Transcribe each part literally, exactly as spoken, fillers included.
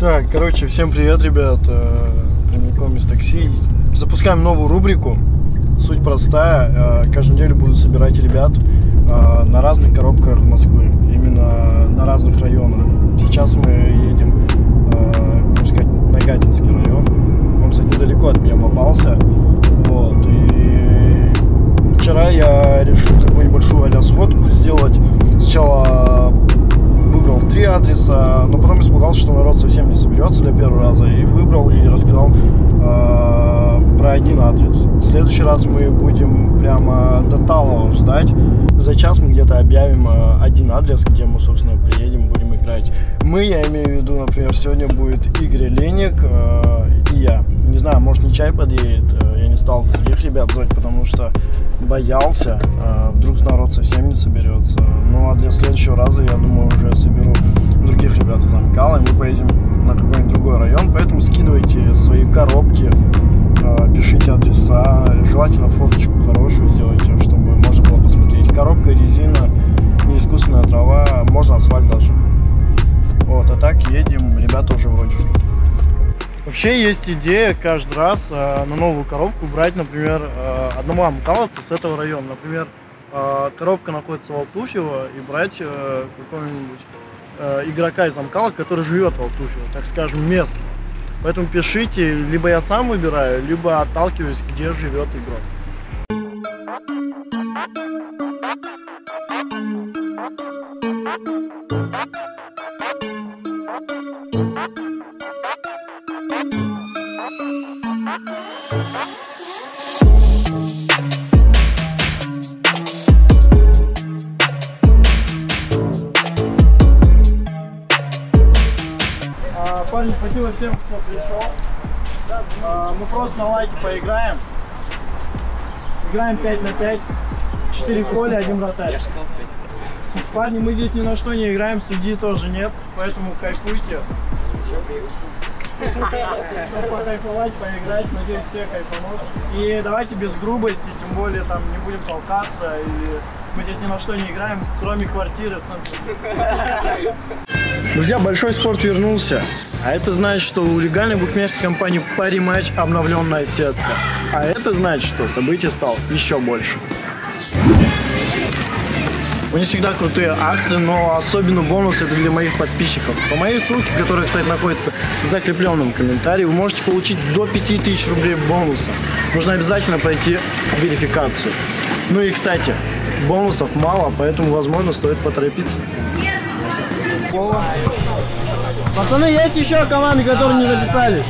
Так, короче, всем привет, ребят. Прямиком из такси. Запускаем новую рубрику. Суть простая. Каждую неделю буду собирать ребят на разных коробках Москвы. Именно на разных районах. Сейчас мы едем, можно сказать, на Гатинский район. Он, кстати, недалеко от меня попался. Вот. И вчера я решил такую небольшую а-ля сходку сделать. Сначала выбрал три адреса, но потом испугался, что народ совсем не соберется для первого раза, и выбрал и рассказал э, про один адрес. В следующий раз мы будем прямо до Талова ждать. За час мы где-то объявим э, один адрес, где мы, собственно, приедем, будем играть. Мы, я имею в виду, например, сегодня будет Игорь Леник э, и я. Не знаю, может, не чай подъедет, э, я не стал других ребят звать, потому что боялся, э, вдруг народ совсем не соберется. Ну а для следующего раза, я думаю, уже соберу других ребят из Амкала, и мы поедем на какой-нибудь другой район. Поэтому скидывайте свои коробки, э, пишите адреса, желательно фоточку хорошую сделайте, чтобы можно было посмотреть. Коробка, резина, не искусственная трава, можно асфальт даже. Вот, а так едем, ребята уже вроде ждут. Вообще есть идея каждый раз э, на новую коробку брать, например, э, одного амкаловца с этого района. Например, э, коробка находится в Алтуфьево, и брать э, какого-нибудь э, игрока из Амкала, который живет в Алтуфьево, так скажем, местно. Поэтому пишите, либо я сам выбираю, либо отталкиваюсь, где живет игрок. Парни, спасибо всем, кто пришел. А, мы просто на лайке поиграем. Играем пять на пять. четыре поля, один вратарь. Парни, мы здесь ни на что не играем, судьи тоже нет, поэтому кайфуйте. Покайфовать, поиграть, надеюсь, все кайфанут. И давайте без грубости, тем более там не будем толкаться. И мы здесь ни на что не играем, кроме квартиры в центре. Друзья, большой спорт вернулся. А это значит, что у легальной букмекерской компании Париматч обновленная сетка. А это значит, что событий стало еще больше. У них всегда крутые акции, но особенно бонус это для моих подписчиков. По моей ссылке, которая, кстати, находится в закрепленном комментарии, вы можете получить до пяти тысяч рублей бонуса. Нужно обязательно пройти верификацию. Ну и, кстати, бонусов мало, поэтому, возможно, стоит поторопиться. Пацаны, есть еще команды, которые не записали?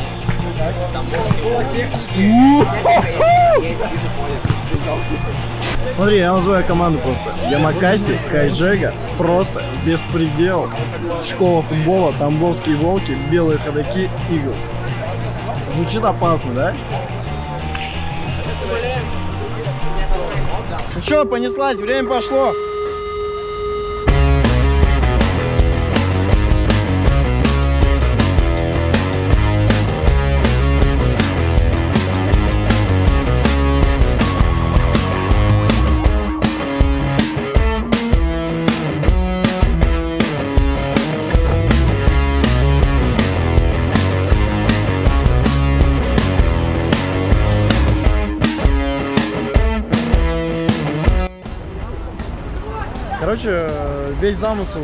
Смотри, я называю команду просто. Ямакаси, Кайджега, просто беспредел. Школа футбола, Тамбовские волки, белые ходаки, Иглс. Звучит опасно, да? Ну что, понеслась, время пошло. Короче, весь замысел...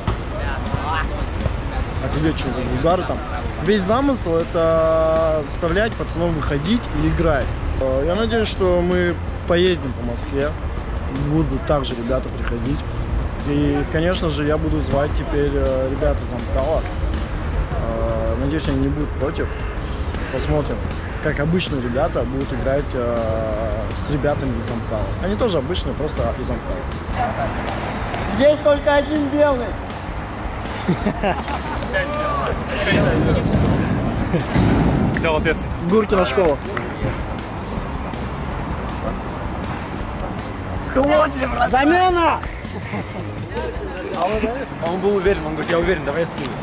Офигеть, что за вульгары там. Весь замысел это заставлять пацанов выходить и играть. Я надеюсь, что мы поездим по Москве. Будут также ребята приходить. И, конечно же, я буду звать теперь ребят из Амкала. Надеюсь, они не будут против. Посмотрим, как обычные ребята будут играть с ребятами из Амкала. Они тоже обычные, просто из Амкала. Здесь только один белый. Взял ответственность. С Гуркина школа. Замена! Он был уверен, он говорит, я уверен, давай я скину.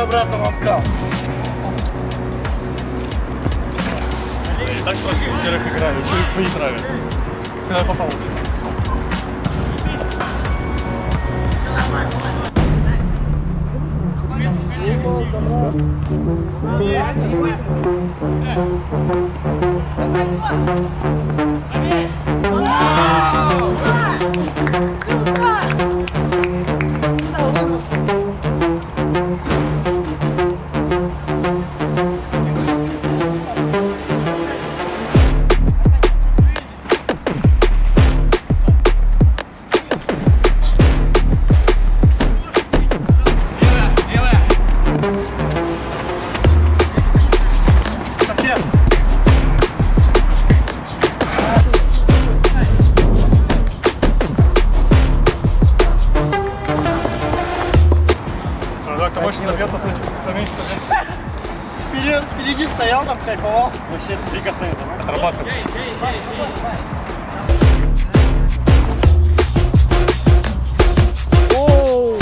обратно в Амкал. И так против пятерых играю, еще и свои травят. Когда попал. Вперед, впереди стоял, там кайфовал. Вообще три касания отрабатывал. Оу!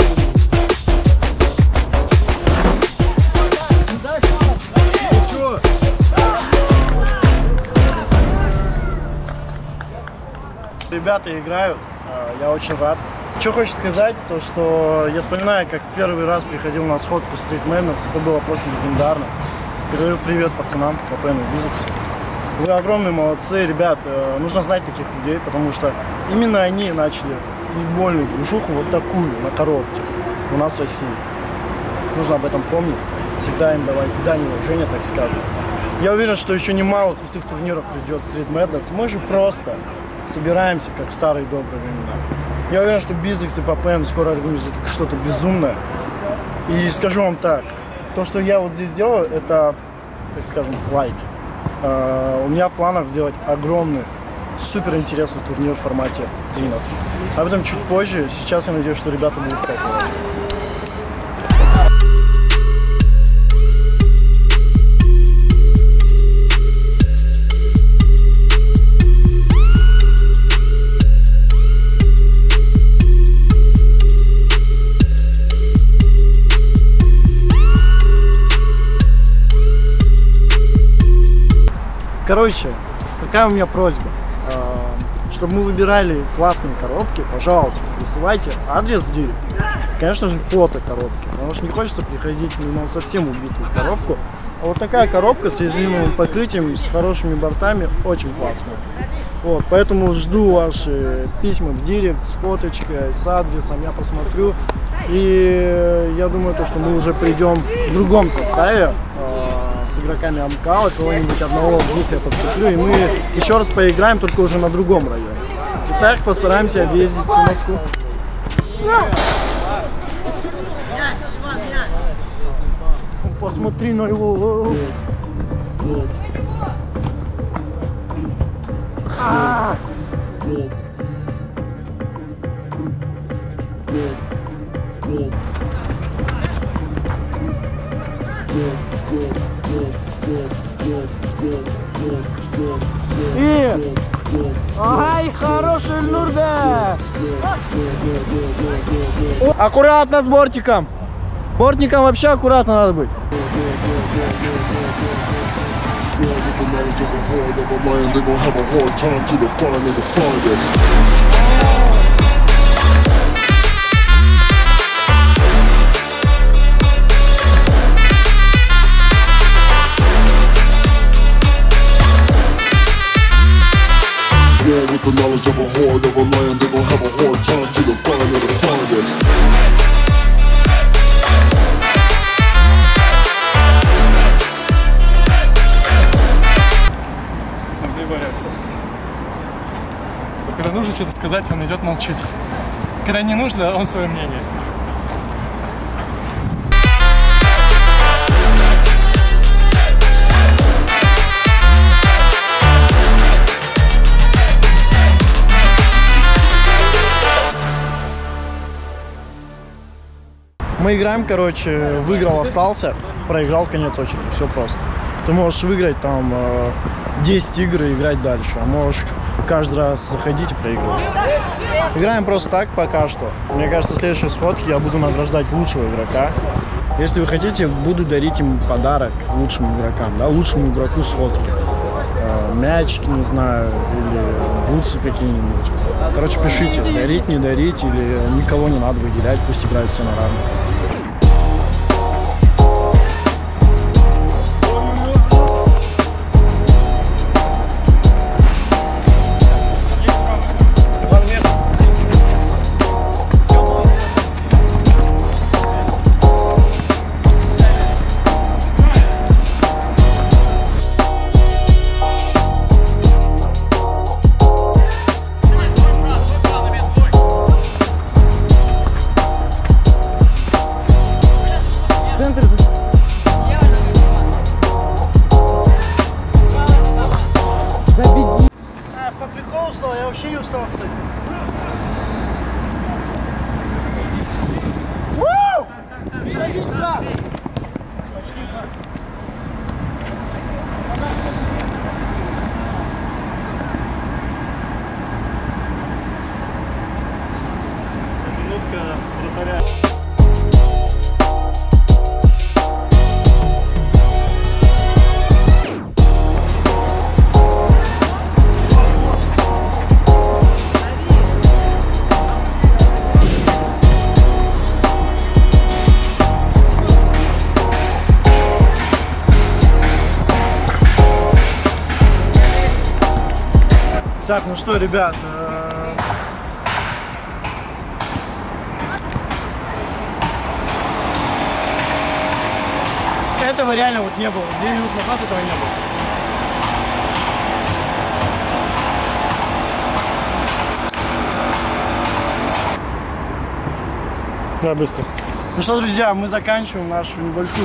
Ничего. Ребята играют, я очень рад. Что хочешь сказать, то что я вспоминаю, как первый раз приходил на сходку Street Madness, это было просто легендарно. Передаю привет пацанам по Пену Визексу. Вы огромные молодцы, ребят, нужно знать таких людей, потому что именно они начали футбольную движуху вот такую, на коробке, у нас в России. Нужно об этом помнить, всегда им давать дань уважения, так скажем. Я уверен, что еще немало крутых турниров придет в Street Madness. Мы же просто собираемся, как в старые добрые времена. Я уверен, что Bizix и Papen скоро организуют что-то безумное. И скажу вам так, то, что я вот здесь делаю, это, так скажем, light. Uh, у меня в планах сделать огромный, супер интересный турнир в формате три на три. Об этом чуть позже. Сейчас я надеюсь, что ребята будут кайфовать. Короче, такая у меня просьба, чтобы мы выбирали классные коробки, пожалуйста, присылайте адрес в директ, конечно же фото коробки, потому что не хочется приходить на совсем убитую коробку, а вот такая коробка с резиновым покрытием, с хорошими бортами, очень классная. Вот, поэтому жду ваши письма в директ с фоточкой, с адресом, я посмотрю, и я думаю, то, что мы уже придем в другом составе, с игроками Амкала, кого-нибудь одного-двух я подцеплю, и мы еще раз поиграем, только уже на другом районе. Итак, постараемся объездить всю Москву. Посмотри на его. А! И... Ай, хороший Нурбек! Аккуратно с бортиком! Бортником вообще аккуратно надо быть. With the knowledge of a horde of a lion, they gon' have a hard time to define the finest. Нужно бояться. Когда нужно что-то сказать, он идет молчит. Когда не нужно, он свое мнение. Мы играем, короче, выиграл, остался, проиграл, конец очереди, все просто. Ты можешь выиграть там десять игр и играть дальше, а можешь каждый раз заходить и проигрывать. Играем просто так пока что. Мне кажется, в следующей сходке я буду награждать лучшего игрока. Если вы хотите, буду дарить им подарок лучшим игрокам, да, лучшему игроку сходки. Э, мячики, не знаю, или бутсы какие-нибудь. Короче, пишите, дарить, не дарить, или никого не надо выделять, пусть играют все на равных. По приколу устал, я вообще не устал, кстати. Минутка вратаря. Так, ну что, ребят, э... этого реально вот не было. Две минуты назад этого не было. Да, быстро. Ну что, друзья, мы заканчиваем нашу небольшую...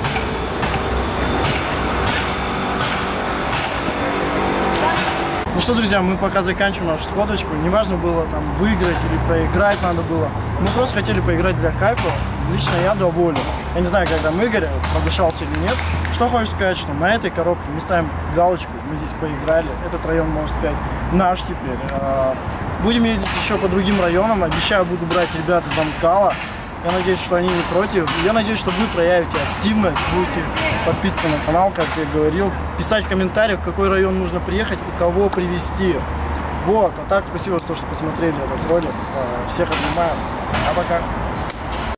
Ну что, друзья, мы пока заканчиваем нашу сходочку. Неважно было там выиграть или проиграть надо было. Мы просто хотели поиграть для кайфа. Лично я доволен. Я не знаю, когда Игорь подышался или нет. Что хочешь сказать, что на этой коробке мы ставим галочку. Мы здесь поиграли. Этот район, можно сказать, наш теперь. Будем ездить еще по другим районам. Обещаю, буду брать ребят из Амкала. Я надеюсь, что они не против. Я надеюсь, что вы проявите активность, будете подписываться на канал, как я говорил, писать в комментариях, в какой район нужно приехать и кого привезти. Вот, а так, спасибо за то, что посмотрели этот ролик. Всех обнимаю. А пока.